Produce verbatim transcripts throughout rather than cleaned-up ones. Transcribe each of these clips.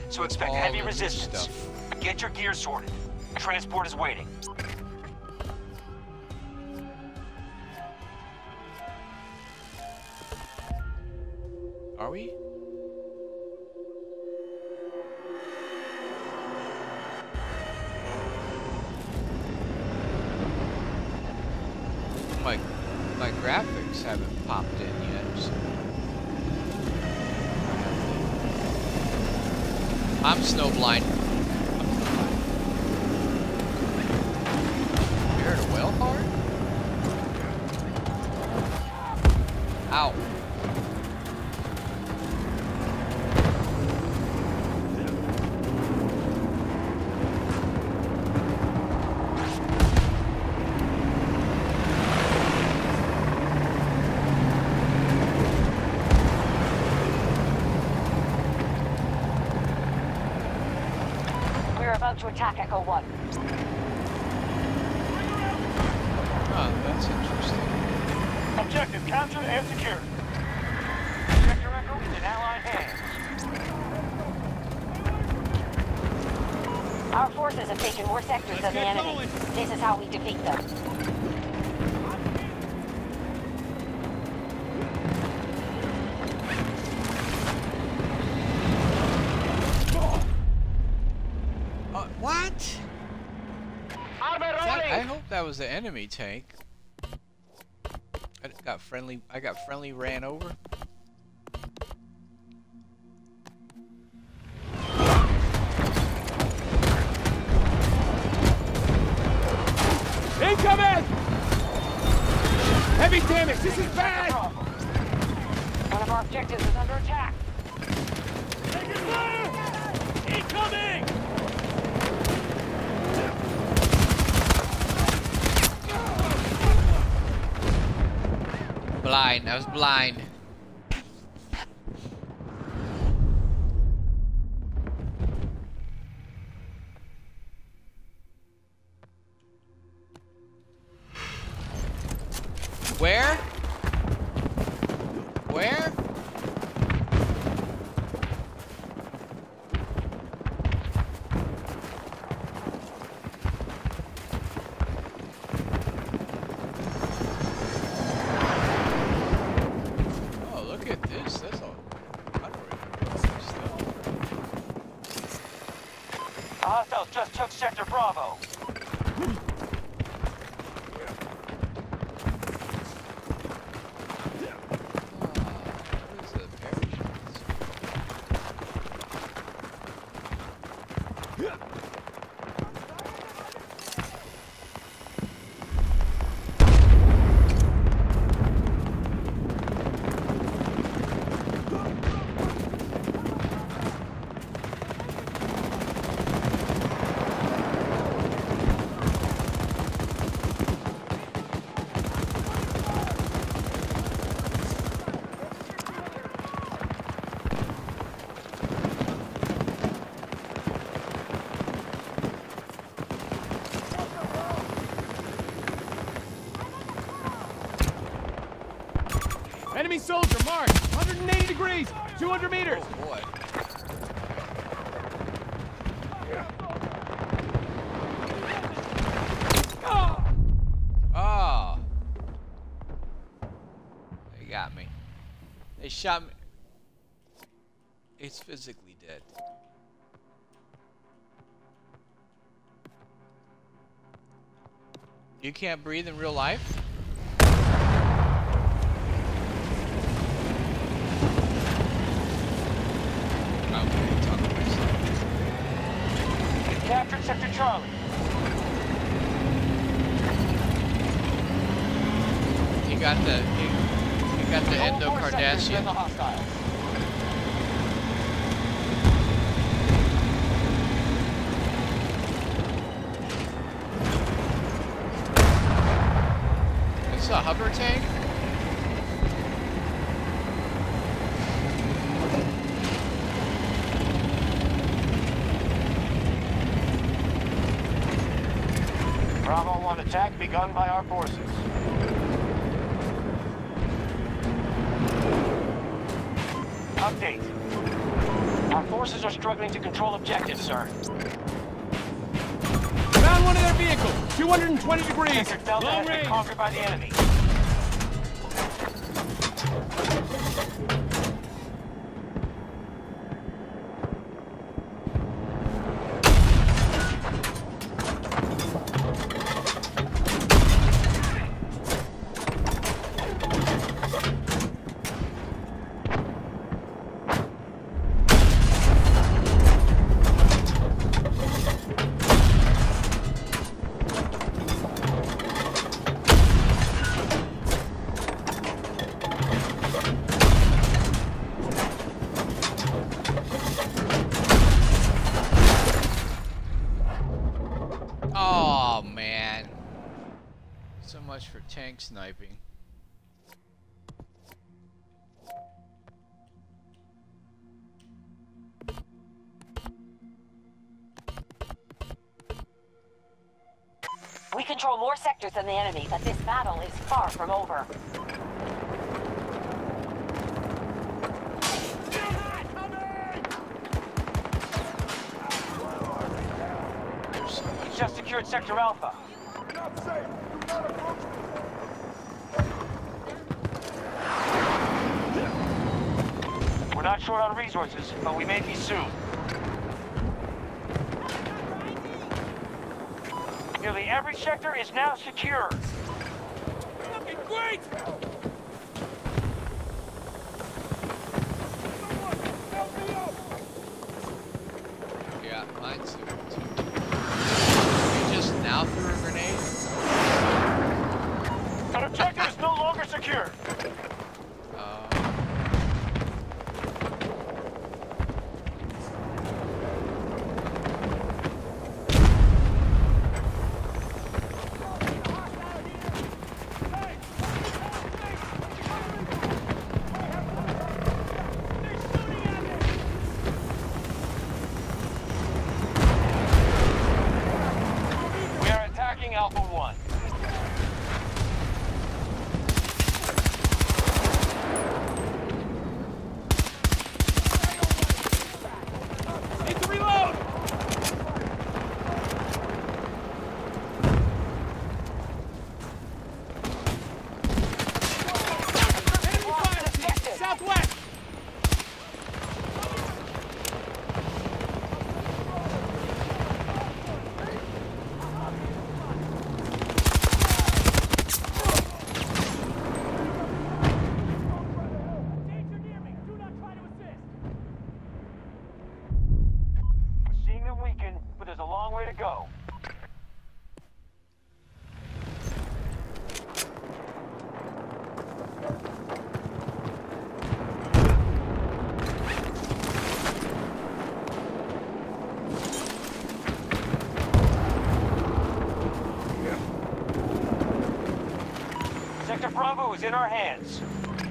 so expect All heavy of this resistance. stuff. Get your gear sorted. Transport is waiting. Are we? My my graphics haven't popped in yet. So. I'm snowblind. You're at a well card? Ow. To attack Echo One. Oh, that's interesting. Objective captured and secured. Sector Echo is in Allied hands. Our forces have taken more sectors than the enemy. going. This is how we defeat them. What? That, I hope that was the enemy tank. I got friendly. I got friendly ran over. Incoming! Heavy damage. This is bad. One of our objectives is under attack. Taking fire! Incoming! Blind. I was blind. Where? Where? Oh, look at this. That's all. I don't remember stuff. Hostiles just took Sector Bravo. Enemy soldier marked. one hundred eighty degrees. two hundred meters. Oh boy. Oh. They got me. They shot me. It's physically dead. You can't breathe in real life? Captured Sector Charlie. He got the he, he got the endocardiacian. The hostiles. It's a hover tank. Bravo one attack begun by our forces. Update. Our forces are struggling to control objectives, sir. Found one of their vehicles. two hundred twenty degrees. Sector Delta Long has been range. conquered by the enemy. Oh man. So much for tank sniping. We control more sectors than the enemy, but this battle is far from over. We just secured Sector Alpha. We're not short on resources, but we may be soon. Nearly every sector is now secure. Looking great! Yeah, mine's super too. You just now threw a grenade? An objective is no longer secure. Uh, We are attacking Alpha One. Need to reload! Enemy fire! Southwest! Danger near me! Do not try to assist! We're seeing them weaken, but there's a long way to go. Sector Bravo is in our hands.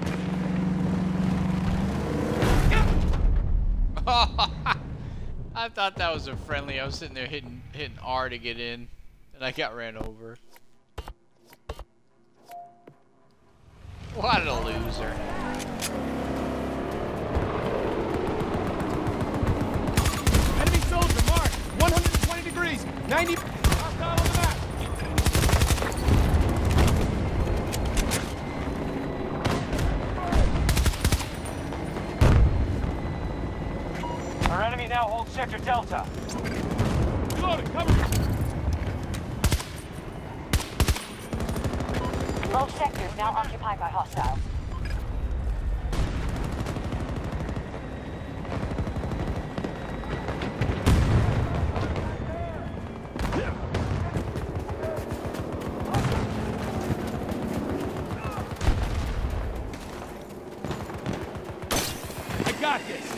I thought that was a friendly. I was sitting there hitting hitting R to get in, and I got ran over. What a loser. Enemy soldier marked! one hundred twenty degrees! ninety... Hostile on the map! Our enemy now holds Sector Delta. Reloading, cover me! Both sectors now occupied by hostiles. I got this!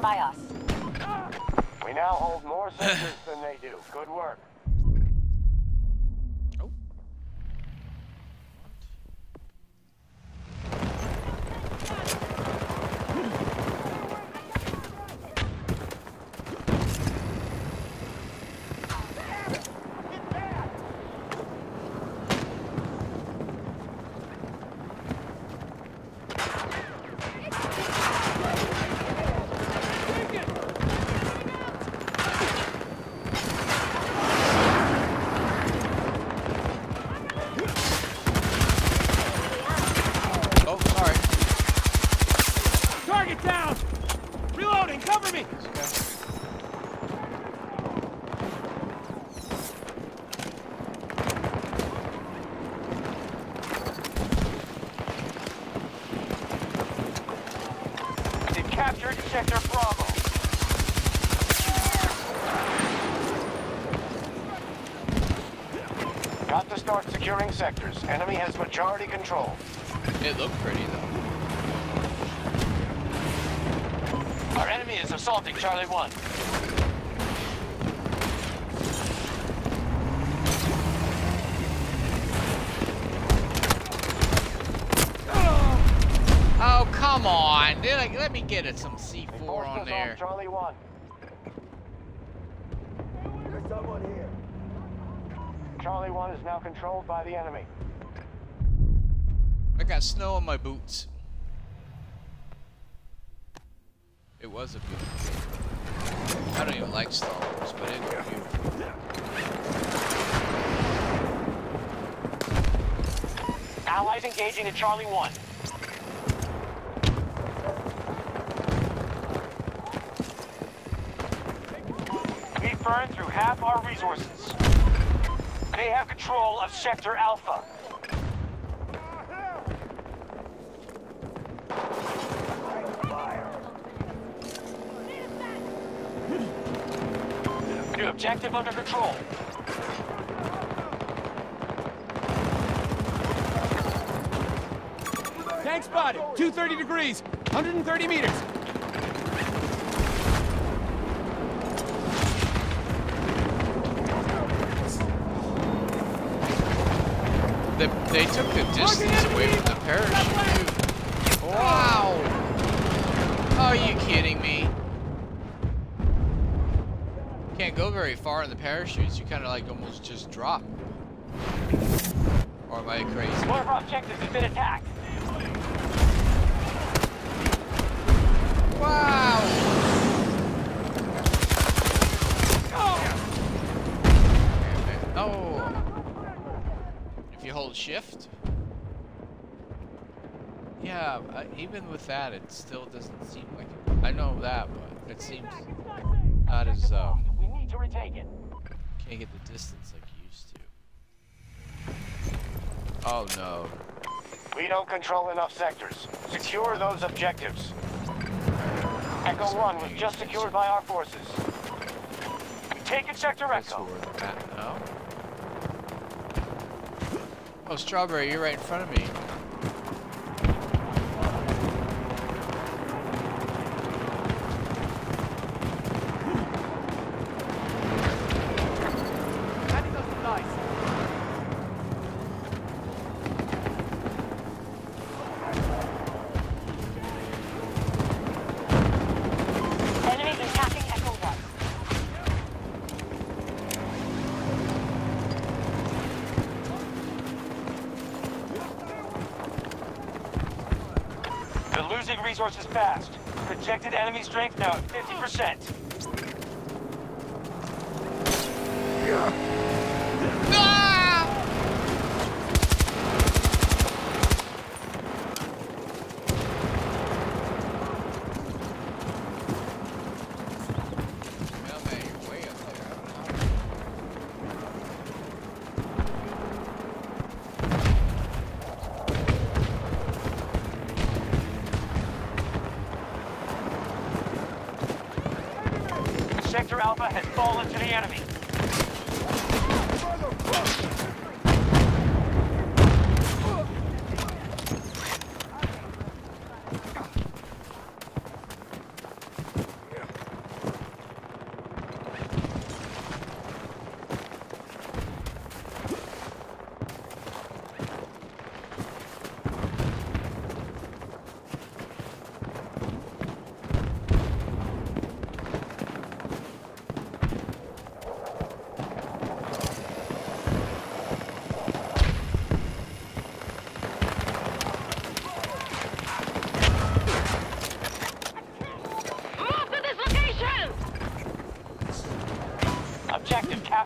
by us. We now hold more sectors than they do. Good work. Oh. Oh, sorry. Target down! Reloading, cover me! They've captured Sector Bravo. Got to start securing sectors. Enemy has majority control. It looked pretty though. Our enemy is assaulting Charlie one. Oh, come on. Dude, like, let me get it some C They four forced on us there. off Charlie one. There's someone here. Charlie one is now controlled by the enemy. I got snow on my boots. It was a beautiful. I don't even like Star Wars, but it was beautiful. Allies engaging at Charlie one. We've burned through half our resources. They have control of Sector Alpha. New objective under control. Tank spotted, two thirty degrees, one hundred thirty meters. They, they took the distance away from the parachute. Wow! Are you kidding me? Can't go very far in the parachutes. You kind of like almost just drop. Or am I crazy? One of our objectives has been attacked. Wow! Oh! If you hold shift? Yeah, uh, even with that, it still doesn't seem like it. I know that, but it seems not as, um, We need to retake it. can't get the distance like you used to. Oh no. We don't control enough sectors. Secure those objectives. Echo one was just secured by our forces. We take it, Sector That's Echo. where we're at now. Oh, Strawberry, you're right in front of me. Enemies attacking Echo one. They're losing resources fast. Projected enemy strength now at fifty percent. Well, man, you're way up there. I don't know. Sector Alpha has fallen to the enemy.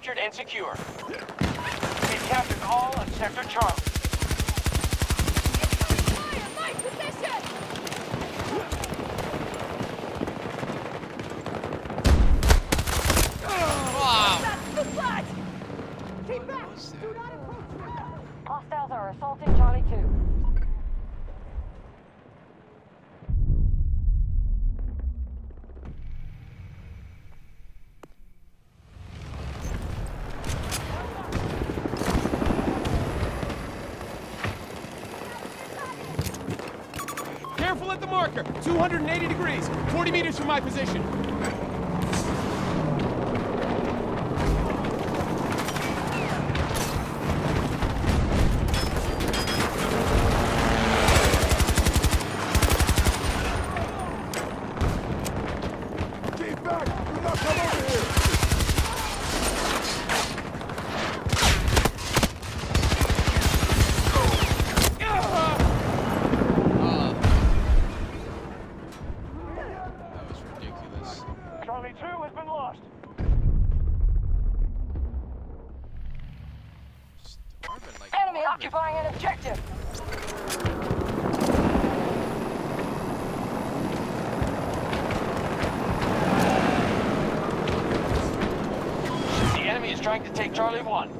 secured and secure. We captured all of Sector Charlie. My position! Wow! That's the flag! Keep back! What was that? Do not approach! Hostiles are assaulting Charlie two. Careful at the marker. two hundred eighty degrees. forty meters from my position. Keep back! Do not come over here! Uh, that was ridiculous. Charlie two has been lost. Starving like Enemy Marvin. occupying an objective! The enemy is trying to take Charlie one.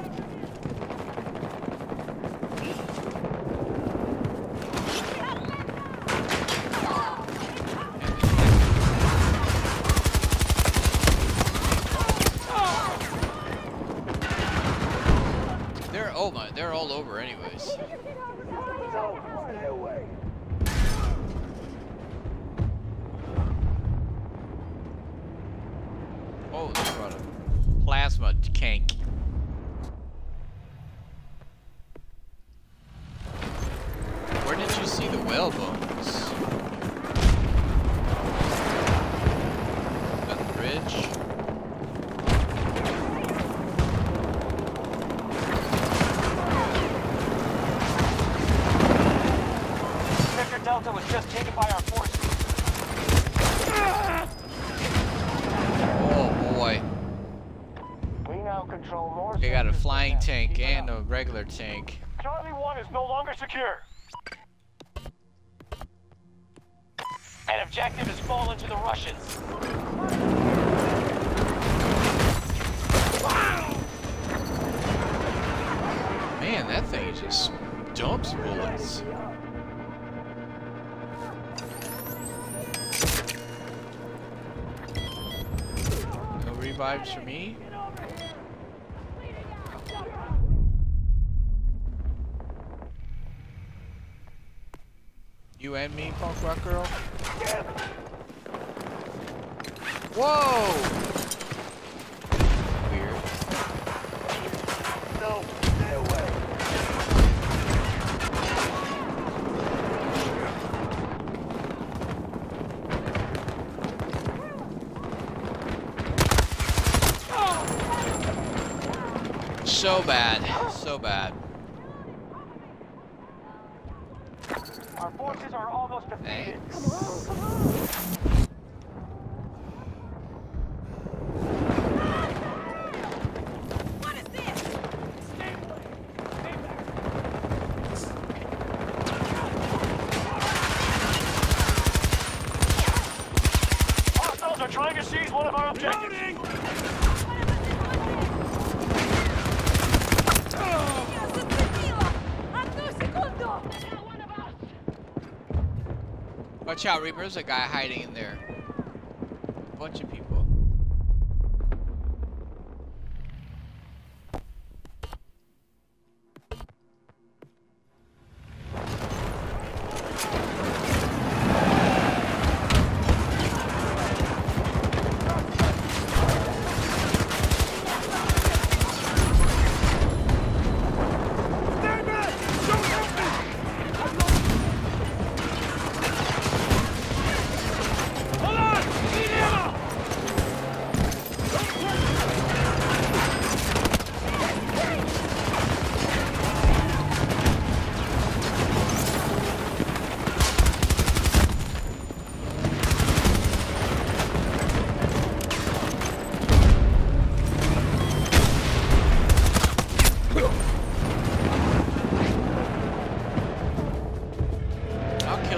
They're oh my, they're all over anyways. No! Stay away! Oh, they brought a plasma tank. Where did you see the whale bones? On the bridge. Sector Delta was just taken by our forces. Oh boy. We now control more. They got a sectors flying than that. tank Keep an and eye a regular tank. out. Charlie one is no longer secure. An objective has fallen to the Russians. Man, that thing just dumps bullets. No revives for me? You and me, punk rock girl? Whoa! Weird. No! Stay away! So bad. So bad. Our forces are almost defeated. Thanks. What is this? Hostiles are trying to seize one of our objectives. Watch out, Reaper. There's a guy hiding in there. A bunch of people.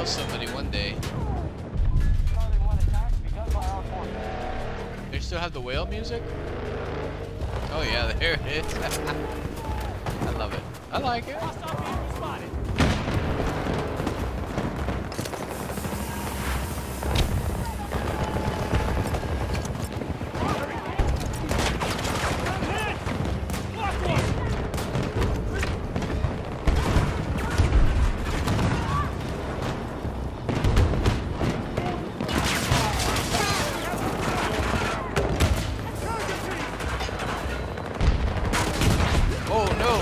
somebody one day. Charlie one attack begun by our forces. They still have the whale music? Oh yeah, there it is. I love it. I like it. Hostile vehicle spotted. Oh no!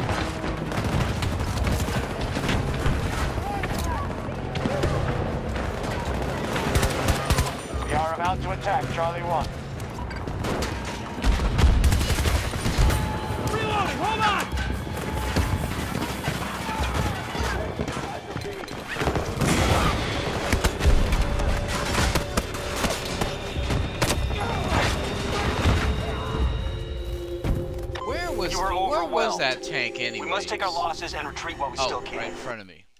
We are about to attack Charlie one. Reloading, hold on! Where was You are where was overwhelmed. that tank anyway? We must take our losses and retreat while we Oh, still can. right in front of me.